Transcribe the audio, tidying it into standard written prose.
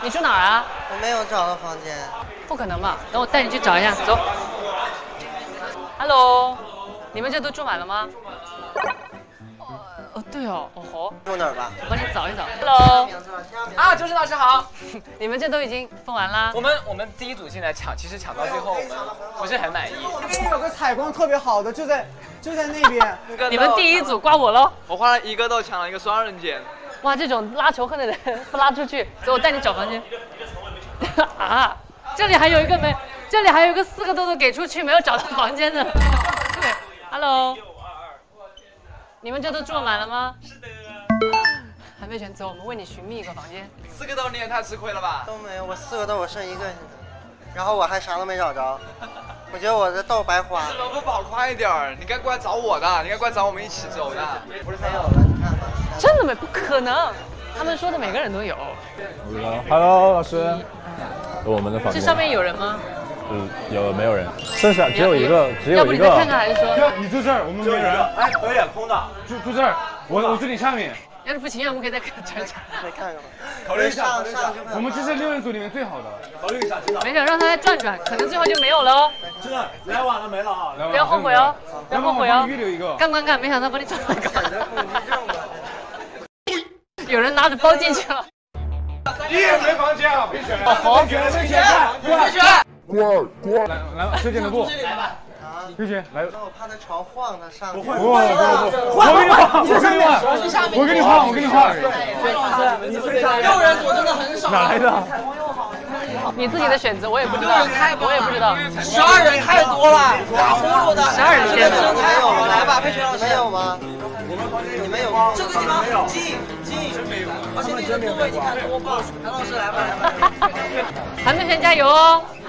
你住哪儿啊？ 我没有找到房间。 不可能吧？等我带你去找一下，走。Hello， 你们这都住满了吗？哦，对哦，哦吼。 住哪儿吧？ 我帮你找一找。Hello。 啊，周深老师好。 你们这都已经分完啦？ 我们第一组进来抢，其实抢到最后我们不是很满意。 那边有个采光特别好的，就在那边。 你们第一组刮我喽！ 我花了1个豆抢了一个双人间。 哇，这种拉仇恨的人不拉出去，走，我带你找房间。啊，这里还有一个没，这里还有一个4个豆豆给出去没有找到房间的。对 ，Hello， 你们这都住满了吗？是的。还没全走，我们为你寻觅一个房间。 4个豆你也太吃亏了吧？ 都没有，我4个豆我剩1个，然后我还啥都没找着，我觉得我的豆白花。 怎么不跑快一点儿？你该过来找我的，你该过来找我们一起走的。 不是没有了，你看吧。 真的没？不可能，他们说的每个人都有。 不知道。Hello， 老师，有我们的房间。 这上面有人吗？ 有没有人？剩下只有一个，只有一个。 要不你再看看，还是说？ 你住这儿，我们没人。哎，可以，空的。住这儿，我住你上面。 要是不情愿，我们可以再看看。 再看看吧。 考虑一下，我们这是6人组里面最好的。考虑一下， 没事，让他再转转，可能最后就没有了哦。 真的，来晚了没了啊！ 不要后悔哦，不要后悔哦。 预留一个。 刚刚看，没想到帮你找到一个。有人拿着包进去了。 没房间啊！佩璇，来，推荐的不？佩璇，来。 我怕他床晃，他上。 不会，我给你晃。 6人组真的很少。 哪来的？ 你自己的选择，我也不知道，我也不知道。 12人太多了，打呼噜的。 12人天的。 太好了，来吧，佩璇老师。 没有吗？你们有？ 这个地方很近，而且那个座位你看多棒！韩老师来吧。 韩佩璇加油哦！